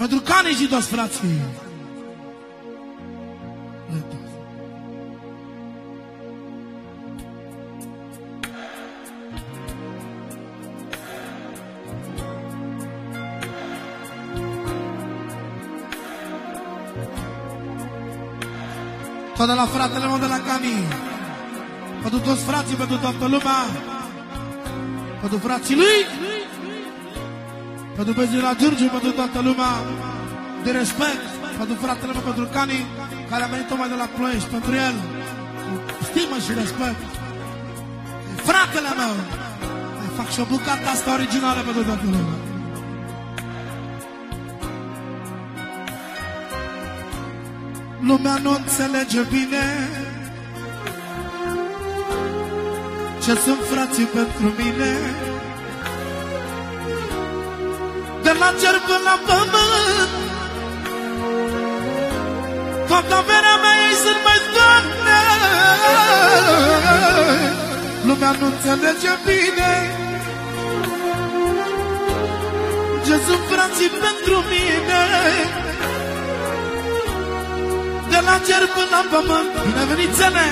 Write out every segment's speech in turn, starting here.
Pentru Cani și toți frații. Tot de la fratele meu de la Cani. Pentru toți frații, pentru toată lumea. Pentru frații lui. Pentru băieții la Giurgiu, pentru toată lumea. De respect. Pentru fratele meu, pentru Cani, care a venit tocmai de la Ploiești. Pentru el, cu stimă și respect. Fratele meu. Mai fac și o bucată asta originală pentru toată lumea. Lumea nu înțelege bine ce sunt frații pentru mine. De la cer până la pământ, toată averea mea ei sunt mai doamne. Lumea nu înțelege bine ce sunt frații pentru mine. De la cer până la pământ, bine venit țene,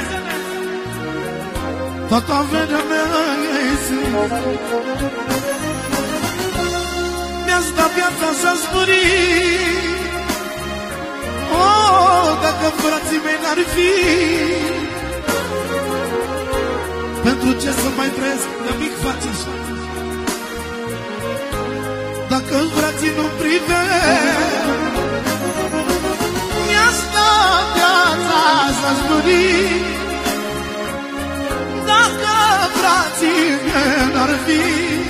toată averea mea ei sunt. Mi-ați dat viața să-ți muri. Oh, dacă frații mei n-ar fi, pentru ce să mai trăiesc de mic face așa? Dacă frații nu privesc, mi-ați dat viața să-ți muri. Dacă frații mei n-ar fi,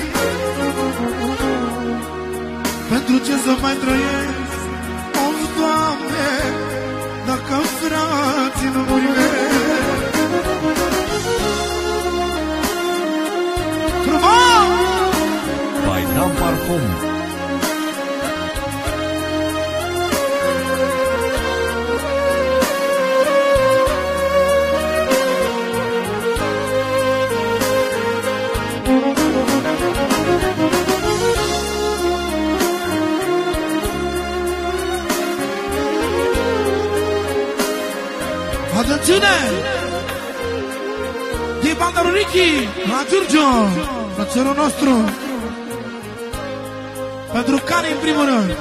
pentru ce să mai trăiesc? O, Doamne, dacă frații nu privesc. Frumos! Baidan Parfum. Atențiune! Din banda lui Ricky, la Giurgiu, frățărul nostru. Pentru Cani în primul rând.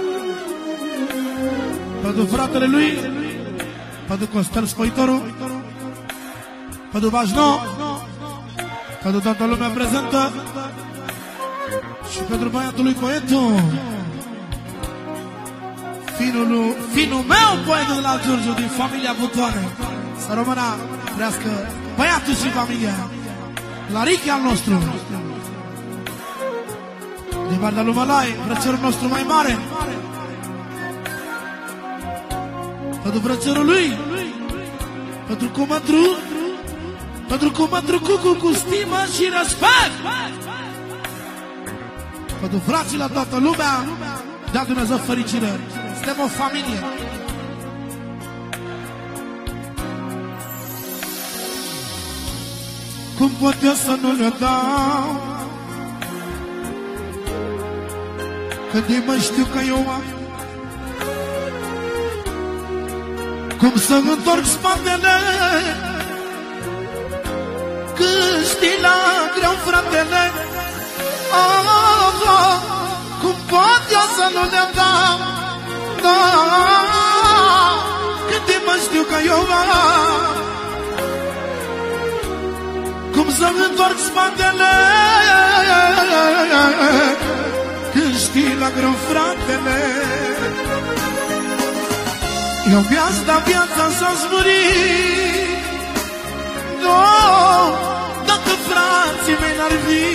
Pentru fratele lui, pentru Costel Scoitorul, pentru Bajno, pentru toată lumea prezentă și pentru băiatul lui Poetul. Finul meu, poetul de la Giurgiu, din familia Butoane. Să rămână trească băiatul și familia. La Ricky al nostru. Din partea lui Mălai, frățărul nostru mai mare. Pentru frățărul lui, pentru cumătru, pentru cumătru Cucu, cu stimă și respect. Pentru frații la toată lumea, dea Dumnezeu fericire. Suntem o familie. Cum pot eu să nu le dau, când ei mă știu că eu am? Cum să întorc spatele când știi la greu fratele? Cum pot eu să nu le dau, când ei mă știu că eu am? Cum să-mi întorc spatele când știi la greu fratele? Eu mi-ați dat viața să-ți muri. No, dacă frații mei n-ar fi,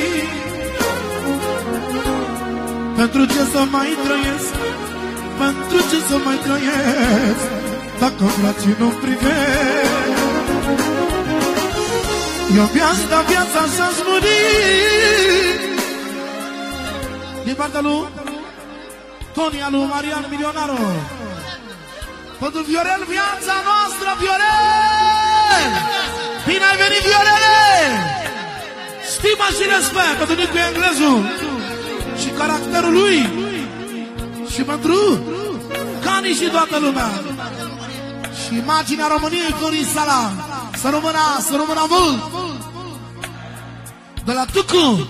pentru ce să mai trăiesc? Pentru ce să mai trăiesc dacă frații nu privesc? Eu mi-ați dat viața să-ți muri. Din partea lui Tony, lui Marian Milionaru. Pentru Viorel, viața noastră, Viorel! Bine ai venit, Viorele! Stima și respect pentru Nicu Englezul și caracterul lui și Și pentru Cani și toată lumea. Și imaginea României Florin Sala. Să rămână mult. De la Tucu.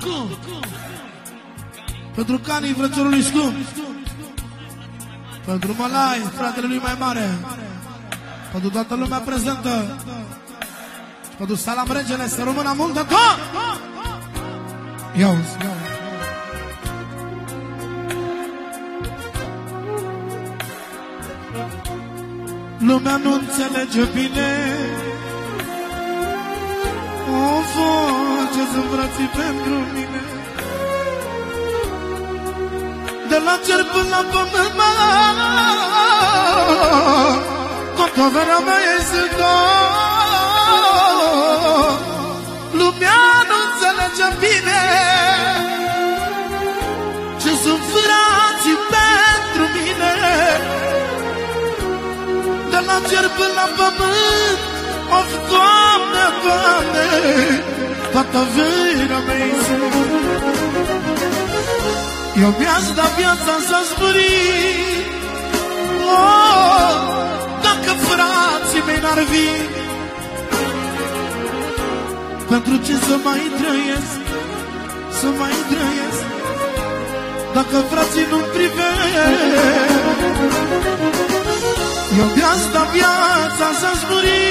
Pentru Cani, frățiorului scump. Pentru Malai, fratele lui mai mare. Pentru toată lumea prezentă. Și pentru Salam Regele, să rămână mult de tot. Ia-uzi. Lumea nu înțelege bine. Ce sunt frații pentru mine. De la cer până la pământ, toată averea mea este dor. Lumea nu înțelege bine ce sunt frații pentru mine. De la cer până la pământ, of, Doamne, Doamne, toată averea mea este dor. Eu mi-aș da viața să-ți muri. Dacă frații mei n-ar fi, pentru ce să mai trăiesc, să mai trăiesc, dacă frații nu-mi privesc. Eu mi-aș da viața să-ți muri.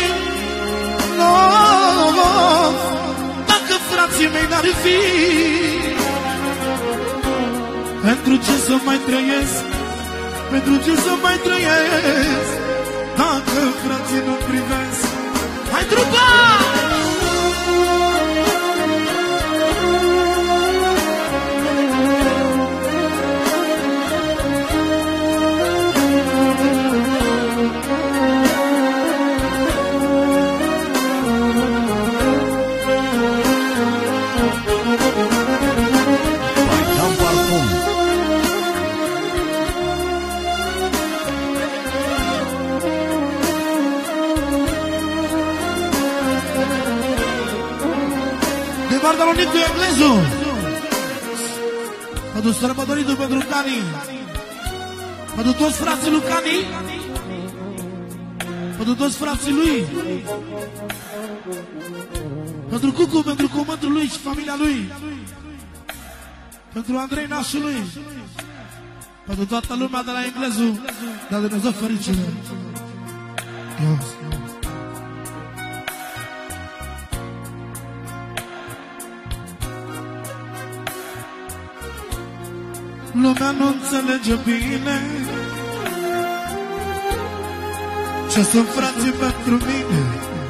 Dacă frații mei n-ar fi, pentru ce să mai trăiesc, pentru ce să mai trăiesc, dacă frații nu privesc. Hai, trupa! Bartolonitul Englezu, pentru sărbătoritul pentru Cani, pentru toți frații lui Cani, pentru toți frații lui, pentru Cucu, pentru cumătul lui și familia lui, pentru Andrei nașul lui, pentru toată lumea de la Englezu, dar Dumnezeu fericire. Lumea nu înțelege bine ce sunt frații pentru mine.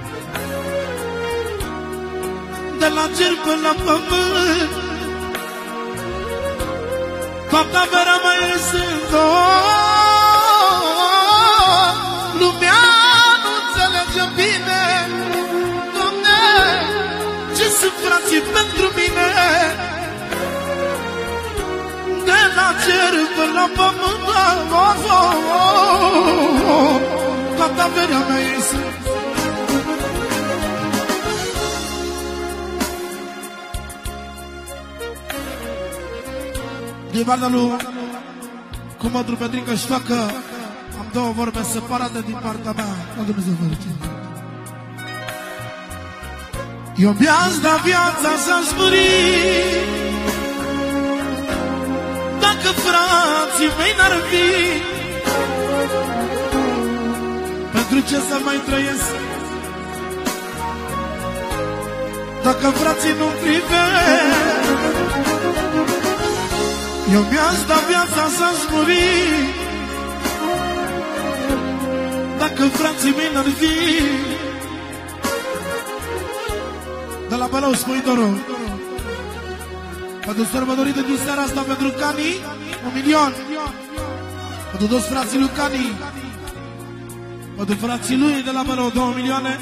De la cer până la pământ, toată averea mea este dor. Lumea nu înțelege bine, Doamne, ce sunt frații pentru mine. De la cer până la pământ, toată averea mea este. Din partea lui Cumătru Petrică și facă, am două vorbe separate din partea mea. La Dumnezeu fericire. Eu mi-aș da viața să-ți muri, dacă frații mei n-ar fi, pentru ce să mai trăiesc, dacă frații nu-mi privesc. Eu mi-aș da viața să-ți muri, dacă frații mei n-ar fi. De la Bălău, Spuitorul, pentru sărbătorită din seara asta pentru Cani, 1.000.000. Pentru toți frații lui Cani, pentru frații lui de la Bălău, 2 milioane.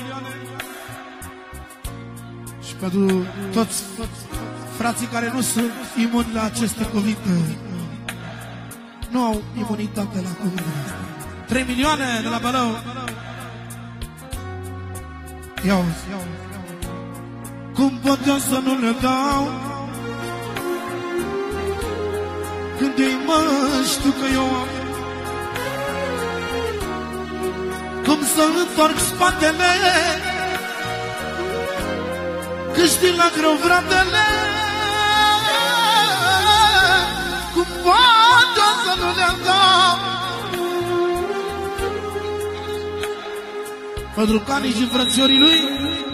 Și pentru toți frații care nu sunt imuni la aceste cuvinte, nu au imunitate la cuvintele astea. 3 milioane de la Bălău. Ia-uzi. Cum pot eu să nu le dau, când ei mă știu că eu am cum să-mi întorc spatele, că știi la greu, fratele, cum poate să nu le-am dat. Pentru Cani și frățiorii lui